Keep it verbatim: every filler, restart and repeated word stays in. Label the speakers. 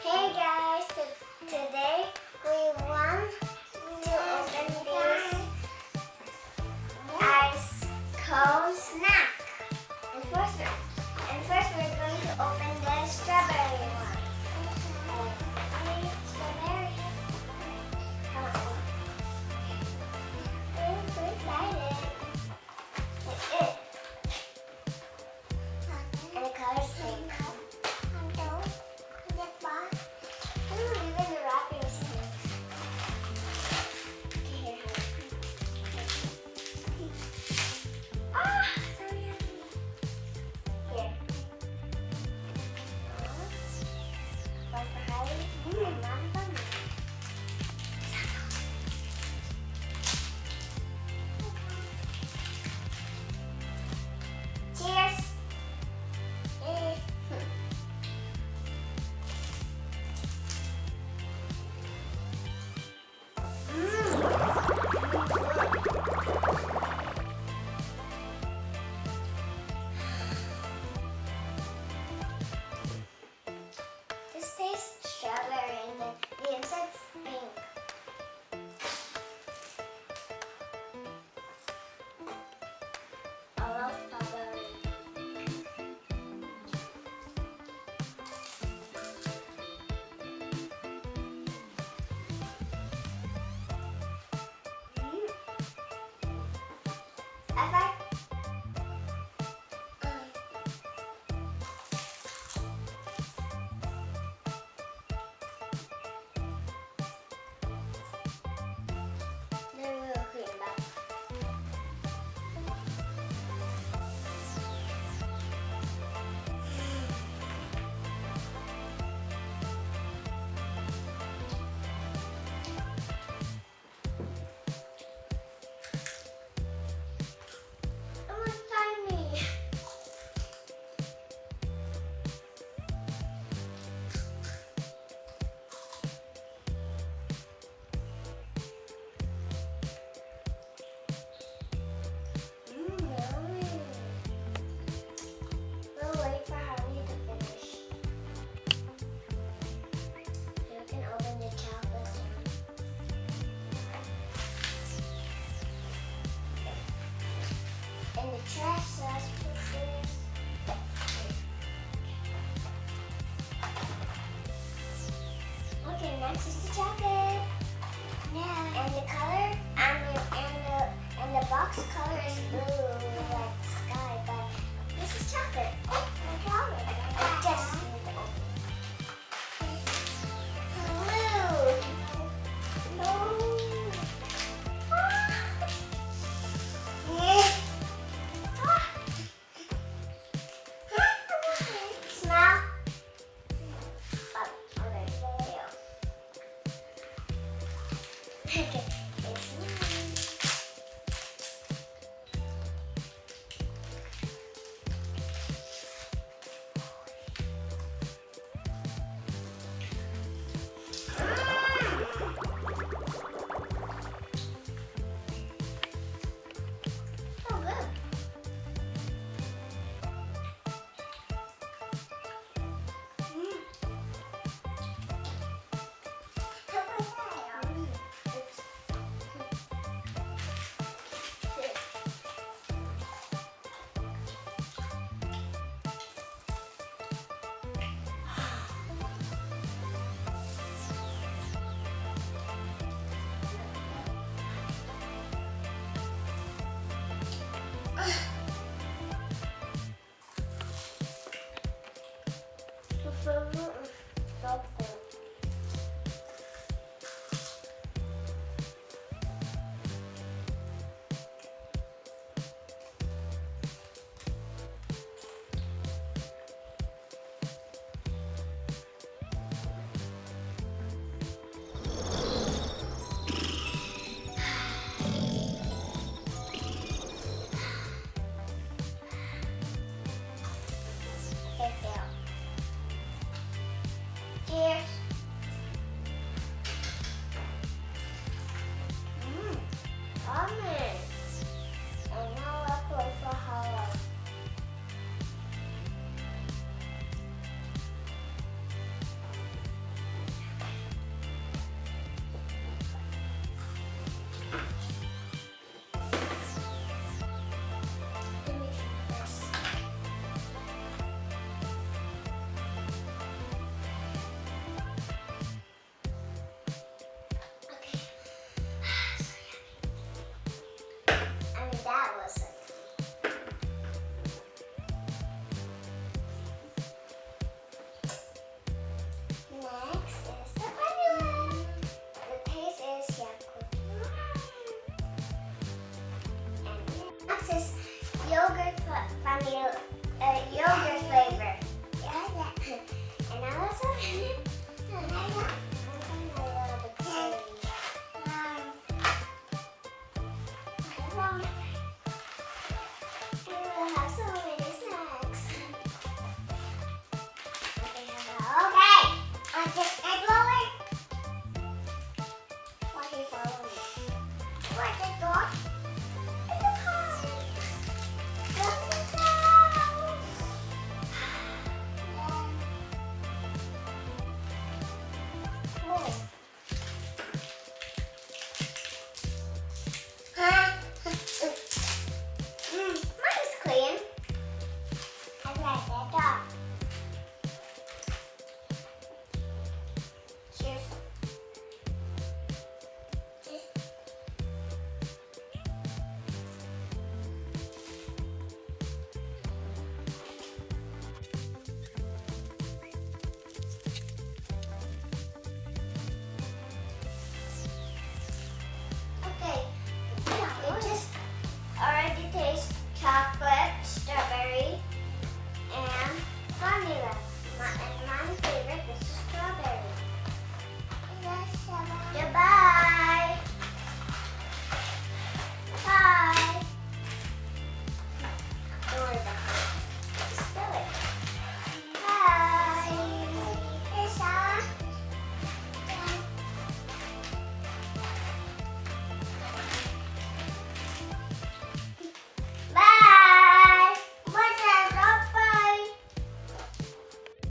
Speaker 1: Hey guys, t- today we want to open this ice cold snack. And first, and first we're going to open the strawberry one. Okay, strawberry. I'm so excited. It's it. And the color's pink. Cheers! This tastes strawberry and the, the inside's pink. I love strawberry. I like trash sauce pieces. Okay, next is the chocolate. Yeah. And the color and the and the and the box color is blue like sky, but this is chocolate. Oh, my chocolate. I just need to open. Okay. The flavor is so good.